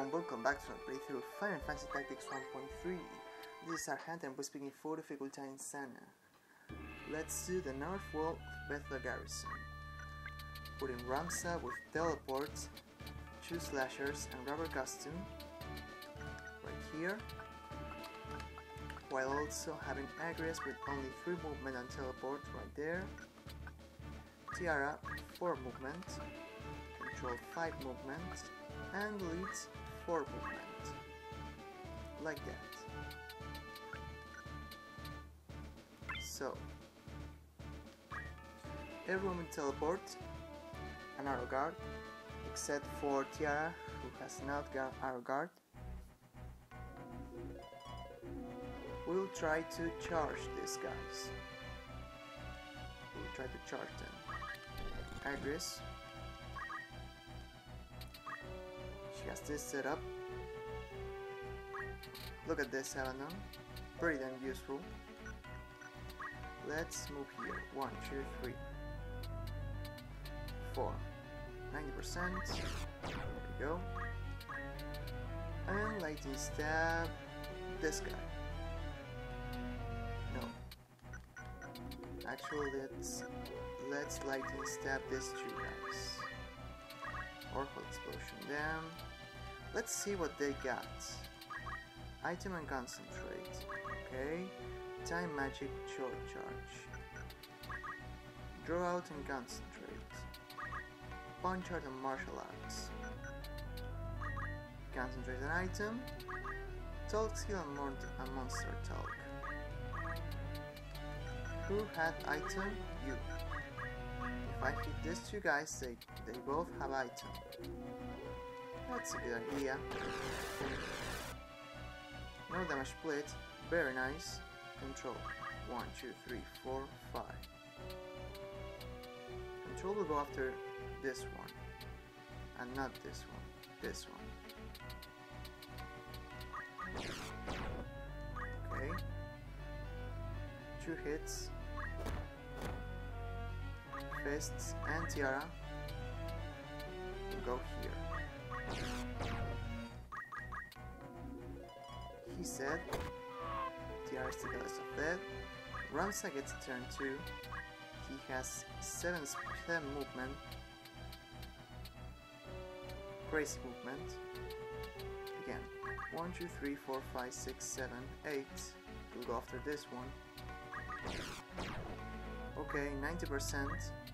everyone, welcome back to my playthrough of Final Fantasy Tactics 1.3. This is Hart-Hunt and we're speaking 4 difficulty in Sana. Let's do the north wall of Bethel Garrison. Put in Ramsa with teleports, 2 slashers and rubber costume right here, while also having Agres with only 3 movement and teleport right there, Tiara 4 movement, Control 5 movement, and leads 4 movement, like that. So, everyone will teleport an arrow guard, except for Tiara, who has not got arrow guard. We'll try to charge these guys. We'll try to charge them. Agres. She has this set up. Look at this Eleanor. Pretty damn useful. Let's move here. 1, 2, 3, 4. 90%. There we go. And lightning stab this guy. No. Actually, let's lightning stab these 2 guys. Oracle explosion them. Let's see what they got. Item and concentrate. Okay. Time magic short charge. Draw out and concentrate. Punch art and martial arts. Concentrate an item. Talk skill and monster talk. Who had item? You. If I hit these 2 guys, they both have item. That's a good idea. No damage split. Very nice. Control. 1, 2, 3, 4, 5. Control will go after this one. And not this one. This one. Okay. 2 hits. Fists and Tiara will go here. He said Tiara is the goddess of death. Ramsa gets turn 2. He has 7 movement. Crazy movement. Again. 1, 2, 3, 4, 5, 6, 7, 8. We'll go after this one. Okay, 90%.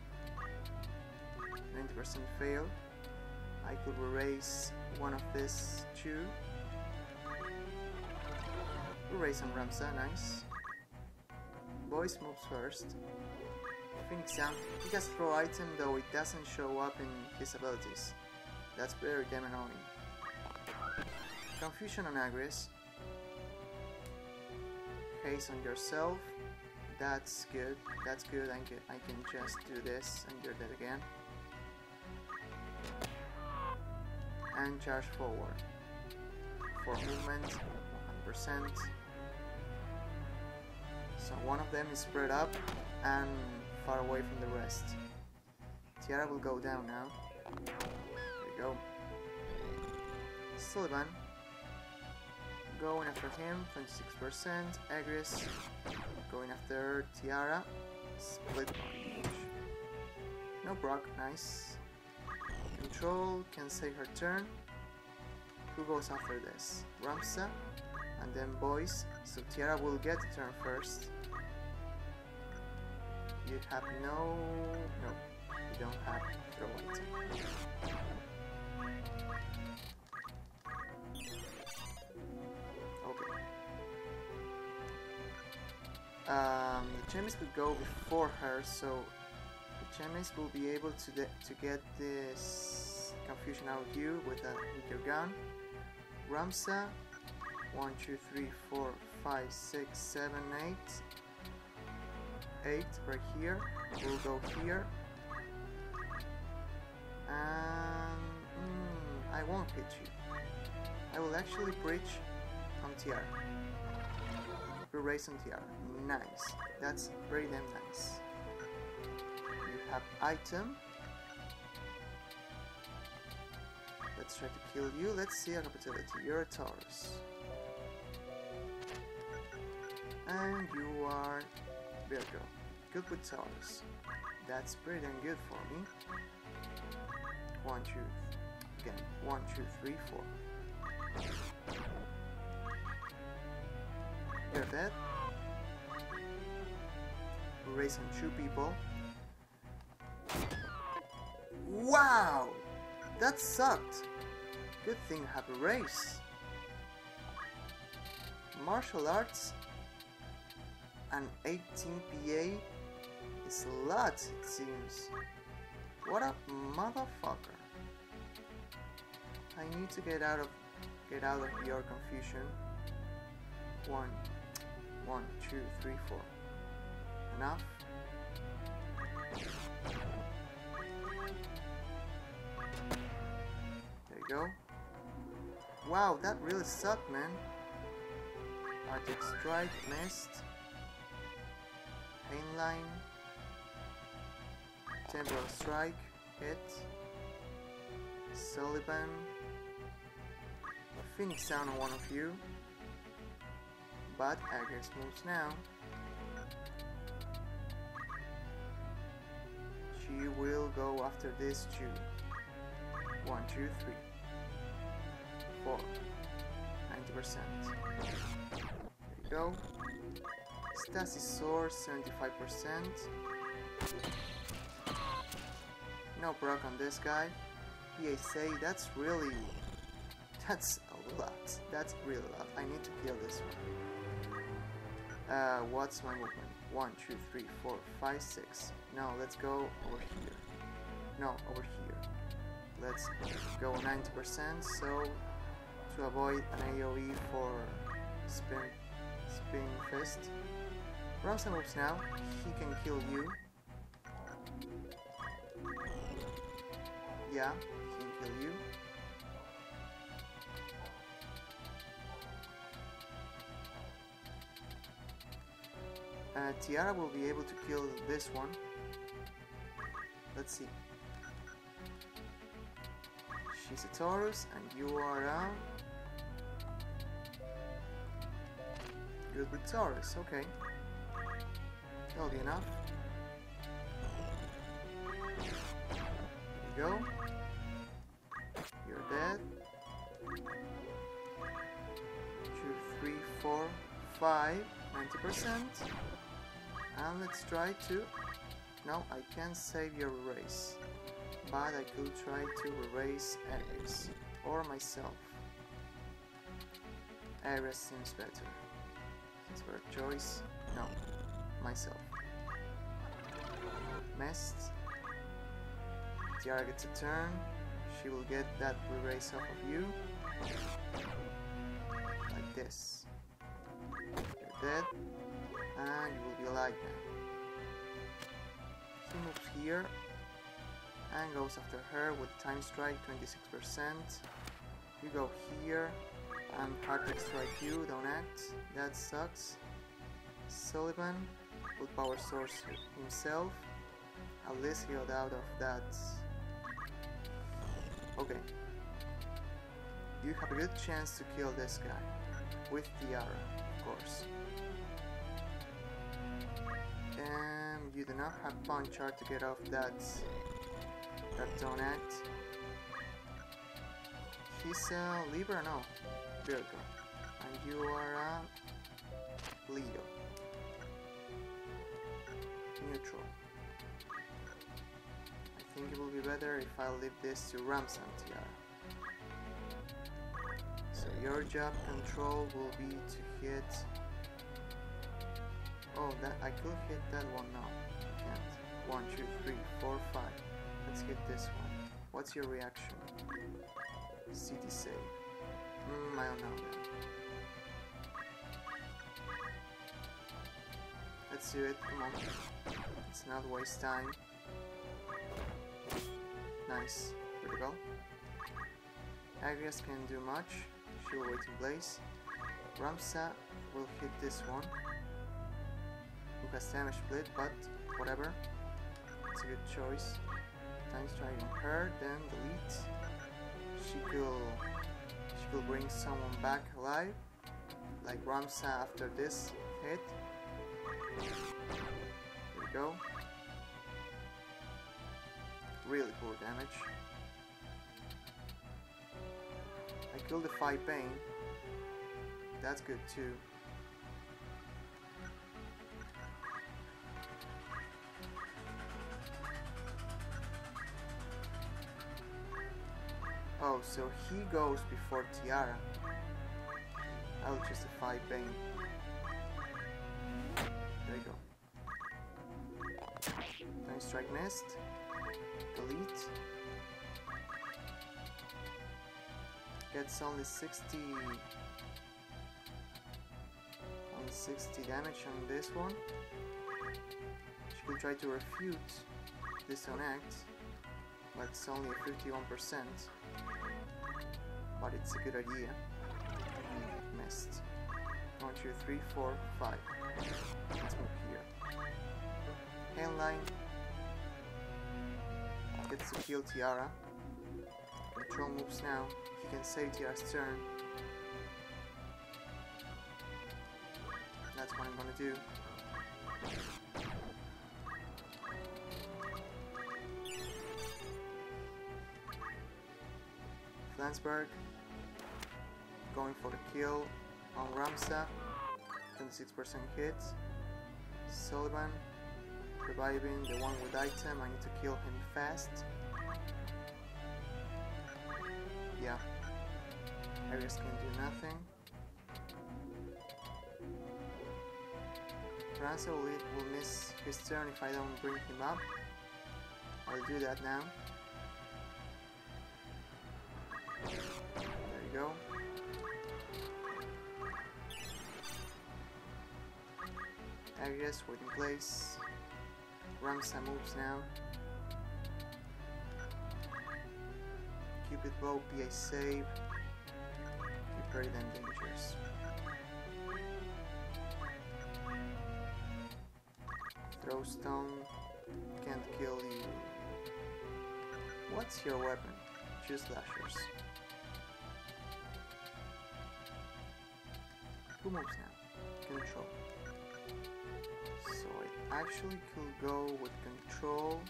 90% fail. I could erase one of these 2. Erase on Ramsa, nice. Boys moves first. Phoenix Sam, he has throw item though it doesn't show up in his abilities. That's very damn annoying. Confusion on Agres. Haste on yourself. That's good. That's good. I can just do this and you're dead again. And charge forward. For movement, 100%. So one of them is spread up and far away from the rest. Tiara will go down now. There we go. Sullivan. Going after him, 26%. Agres. Going after Tiara. Split punch. No proc, nice. Control can say her turn. Who goes after this? Ramsa. And then boys. So Tiara will get the turn first. You have no... you don't have throw item. Okay. The chemist will go before her, so the chemist will be able to get this confusion out of you with your gun. Ramsa, 1, 2, 3, 4, 5, 6, 7, 8. 8 right here. We'll go here. And I won't hit you. I will actually breach on Tiara. Erase on Tiara. Nice. That's very damn nice. You have item. Let's try to kill you. Let's see your capability. You're a Taurus. And you are Virgo. Good with Taurus. That's pretty damn good for me. 1, 2, again. 1, 2, 3, 4. You're dead. Race on 2 people. Wow! That sucked. Good thing I have a race. Martial arts and 18 PA is a lot, it seems. What a motherfucker. I need to get out of your confusion. 1, 2, 3, 4. Enough. There you go. Wow, that really sucked, man. Arctic Strike, missed. Painline. Temporal Strike, hit. Sullivan. A Phoenix down on one of you. But Agnes moves now. She will go after this 2. 1, 2, 3, 4. 90%. There you go. Stasis Sword, 75%. No proc on this guy. PSA, that's a lot. That's really a lot. I need to kill this one. What's my movement? 1, 2, 3, 4, 5, 6. No, let's go over here. No, over here. Let's go 90%, so to avoid an AoE for spin fist. Ramsa moves now. He can kill you. Yeah, he can kill you. Tiara will be able to kill this one. Let's see. She's a Taurus and you are a... Good with Taurus, okay. That'll be enough. There you go. You're dead. 2, 3, 4, 5, 90%. And let's try to... No, I can't save your erase. But I could try to erase Ares. Or myself. Ares seems better. Since we're a choice. No. Myself. Messed. Tiara gets a turn. She will get that erase off of you. Like this. You're dead. And you will be alive now. He moves here and goes after her with Time Strike 26%. You go here and Hard-Hunt strike you, don't act. That sucks. Sullivan with Power Source himself. At least he got out of that. Okay. You have a good chance to kill this guy. With Tiara, of course. You do not have punch art to get off that don't act. He's a Libra, no, Virgo, and you are a Leo, neutral. I think it will be better if I leave this to Ramsa and Tiara. So your job control will be to hit. Oh, that I could hit that one now. Can't. 1, 2, 3, 4, 5. Let's hit this one. What's your reaction? CT save. I don't know then. Let's do it. Come on. Let's not waste time. Nice. Critical. Agrias can't do much. She will wait in place. Ramsa will hit this one. Who has damage split, but whatever. It's a good choice. Time strike on her, then delete. she could bring someone back alive, like Ramsa after this hit. There we go. Really poor damage. I killed the 5 Bane. That's good too. Oh, so he goes before Tiara. I'll justify Bane. There you go. Time strike missed. Delete. Gets only 60 damage on this one. She could try to refute this on Act, but it's only a 51%. But it's a good idea. Missed. 1, 2, 3, 4, 5. Let's move here. Handline gets to kill Tiara. Control moves now. He can save Tiara's turn. That's what I'm gonna do. Flansburgh going for the kill on Ramsa, 26% hit. Sullivan reviving the one with item. I need to kill him fast. Yeah, Ares can do nothing. Ramsa will miss his turn if I don't bring him up. I'll do that now. There you go. Ares waiting place. Ramsa moves now. Cupid bow, PA save. Keep very damn dangerous. Throw stone. Can't kill you. What's your weapon? Choose slashers. Who moves now? Control. So I actually could go with control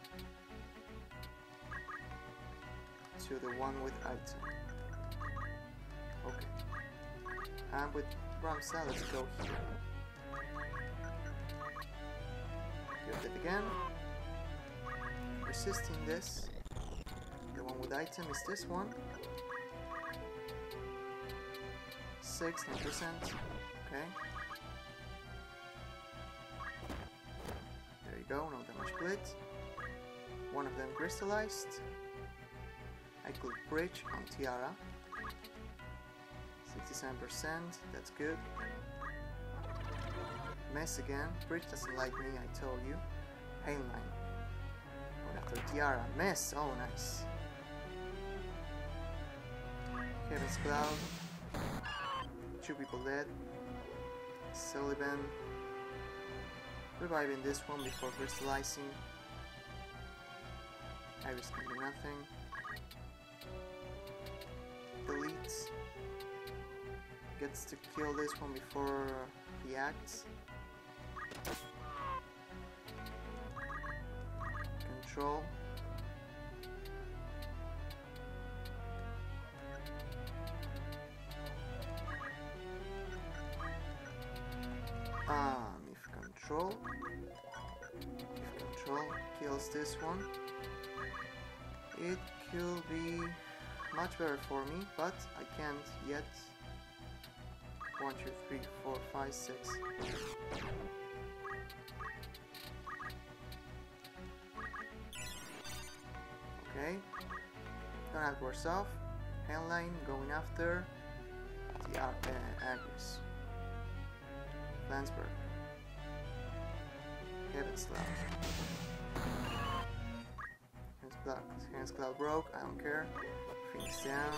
to the one with item. Okay. And with Ramsa, let's go here. Do it again. Resisting this. The one with item is this one. 6, 9%. Okay. There you go, no damage split. One of them crystallized. I could bridge on Tiara. 67%, that's good. Mess again. Bridge doesn't like me, I told you. Hainline. Going after Tiara. Mess! Oh, nice. Heaven's Cloud. 2 people dead. Sullivan. Reviving this one before crystallizing. Iris can do nothing. Delete. Gets to kill this one before he acts. Control. If control kills this one, it could be much better for me, but I can't yet. 1, 2, 3, 4, 5, 6. Okay. Don't have worse off. Handline going after the Agris. Flansburgh. Heaven's Cloud. Heaven's Cloud broke, I don't care. Phoenix down.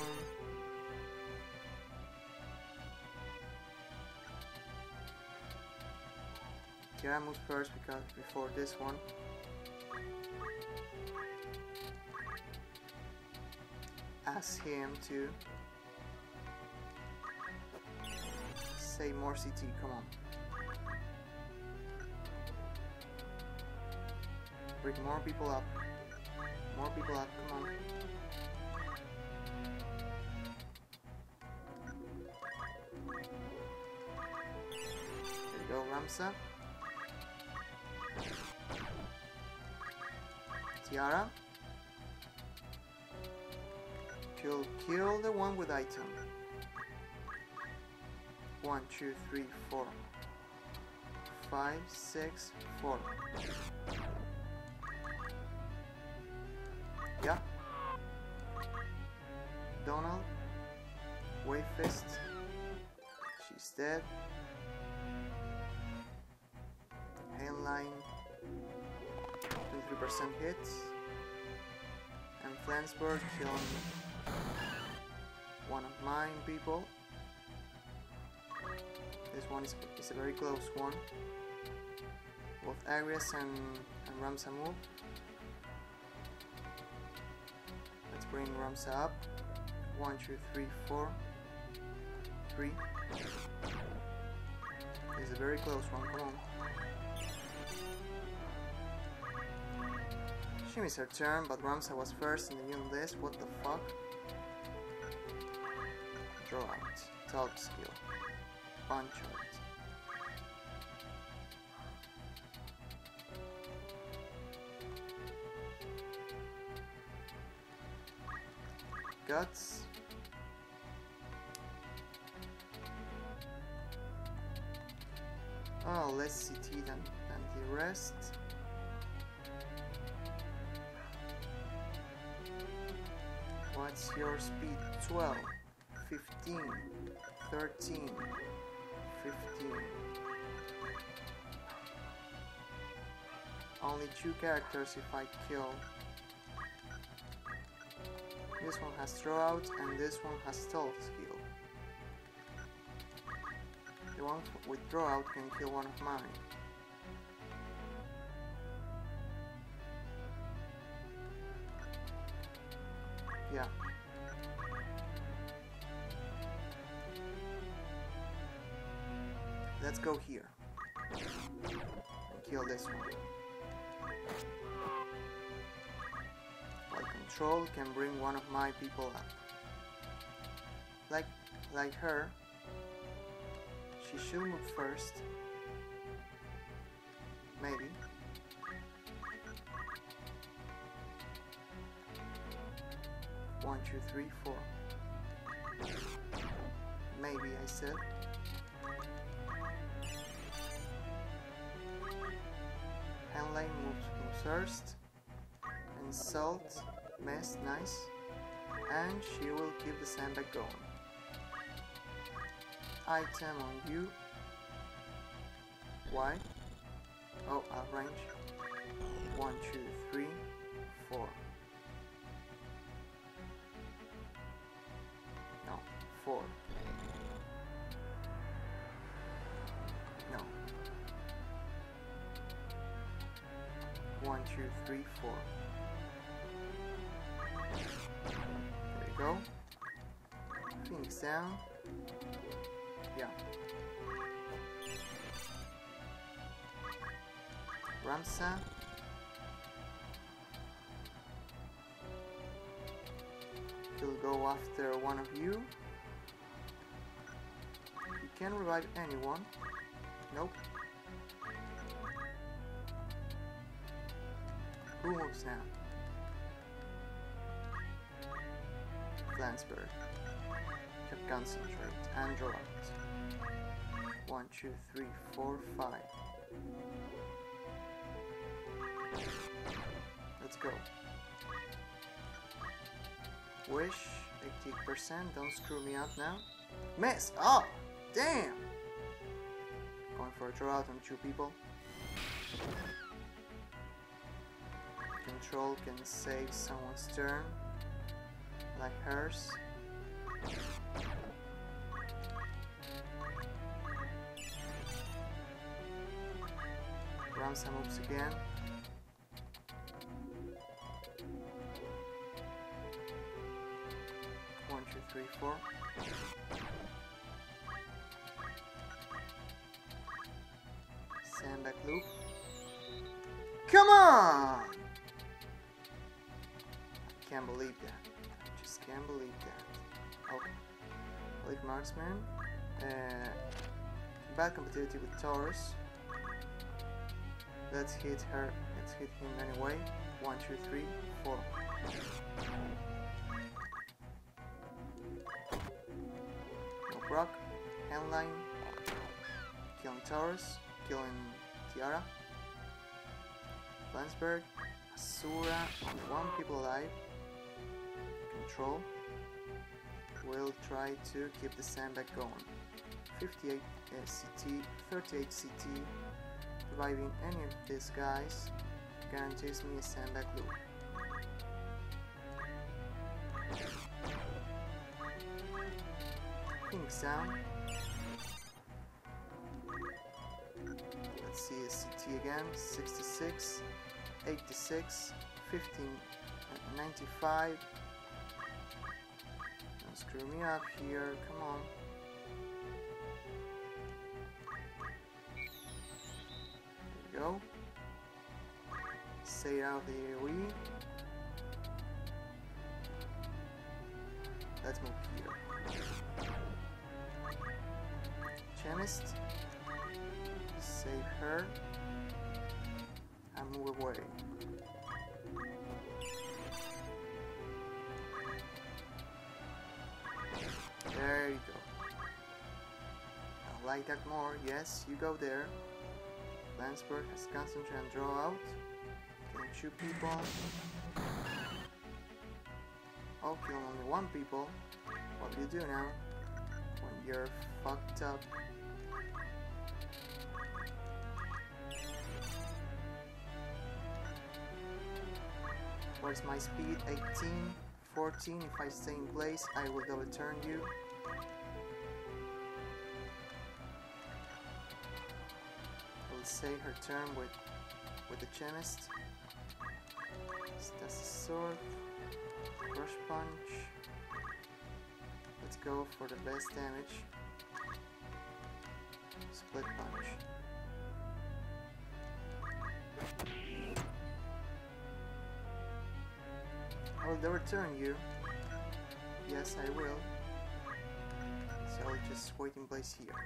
Tiara moves first because before this one. ask him to say more CT, come on. Bring more people up. More people up, come on. There you go, Ramsa. Tiara. Kill the one with item. 1, 2, 3, 4, 5, 6, 4. Yeah. Donald. Wave Fist. She's dead. Hainline. 23% hits. And Flensburg killing one of my people. This one is a very close one. Both Arias and Ramsa move. Let's bring Ramsa up. 1, 2, 3, 4. 3. This is a very close one, come on. She missed her turn, but Ramsa was first in the new list. What the fuck? Draw out. Talk skill. Punch out. Guts. Oh, less CT than the rest. What's your speed? 12, 15, 13, 15. Only 2 characters if I kill. This one has throw out and this one has stealth skill. The one with throw out can kill one of mine. Yeah. Let's go here and kill this one. While control can bring one of my people up. Like her, she should move first. Maybe. One, two, three, 4. Maybe I said. Handline moves first. Insult, mess, nice. And she will keep the sandbag going. Item on you. Why? Oh, out range. 1, 2, 3, 4. No, 4. No. 1, 2, 3, 4. There you go. Phoenix down. Yeah. Ramsa. He'll go after one of you. You can revive anyone. Nope. Who moves now? Flansburgh. Keep concentrate and draw out. 1, 2, 3, 4, 5. Let's go. Whoosh, 80%. Don't screw me up now. Miss! Oh! Damn! Going for a draw out on 2 people. Control can save someone's turn. Like hers. Ramsa moves again. Sandbag loop. Come on! I can't believe that. I just can't believe that. Okay. Leaf marksman. Bad compatibility with Taurus. Let's hit her. Let's hit him anyway. 1, 2, 3, 4. No proc. Handline. Killing Taurus. Killing Tiara. Landsberg. Asura. Only 1 people alive. Control. We'll try to keep the sandbag going. 58 CT, 38 CT. Reviving any of these guys guarantees me a sandbag loop. King's down. Let's see a CT again. 66, 86, 15, 95. Don't screw me up here, come on. There we go. Stay out of the AoE. Let's move here. Chemist. Save her. And move away. There you go. I like that more. Yes, you go there. Landsberg has concentrate and draw out. Can shoot people. Oh, kill only 1 people. What do you do now? When you're fucked up. Where's my speed? 18, 14. If I stay in place, I will overturn you. We'll say her turn with the chemist. That's the sword. Crush punch. Let's go for the best damage. Split punch. I will overturn you. Yes, I will. So I'll just wait in place here.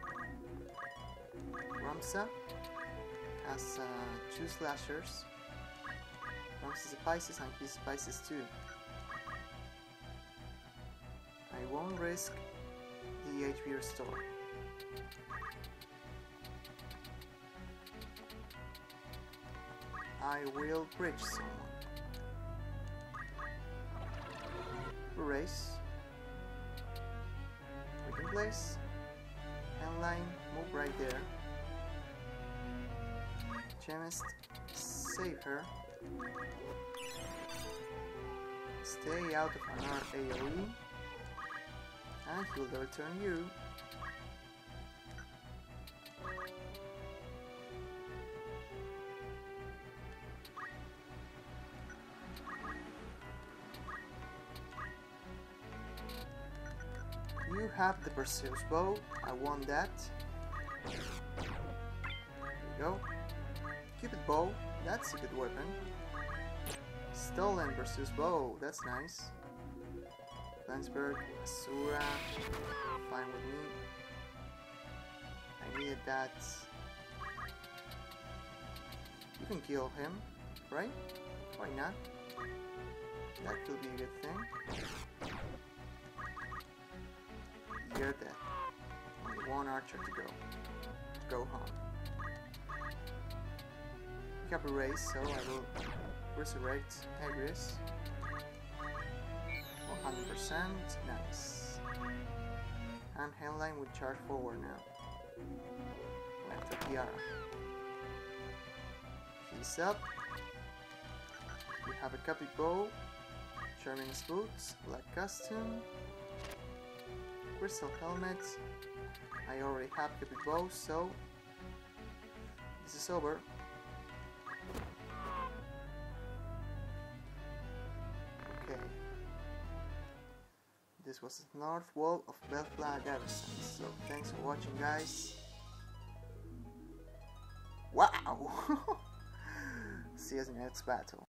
Ramsa has 2 slashers. Ramsa is a Pisces and he's a Pisces too. I won't risk the HP restore. I will bridge someone. Race. Wait in place. Handline, move right there. Chemist, save her. Stay out of another AoE. And he'll return you. You have the Perseus bow. I want that. There you go. Cupid bow. That's a good weapon. Stolen Perseus bow. That's nice. Landsberg, Asura. Fine with me. I needed that. You can kill him, right? Why not? That could be a good thing. You're dead. Only 1 archer to go. Go home. We have a race, so I will resurrect Agris. 100%. Nice. And Handline will charge forward now. Left of Tiara. He's up. We have a Cupid bow. Charming's boots. Black costume. Crystal helmet. I already have Cupid bow, so this is over. Okay. this was the north wall of Bellflower Garrison. So thanks for watching, guys. Wow! See you in the next battle.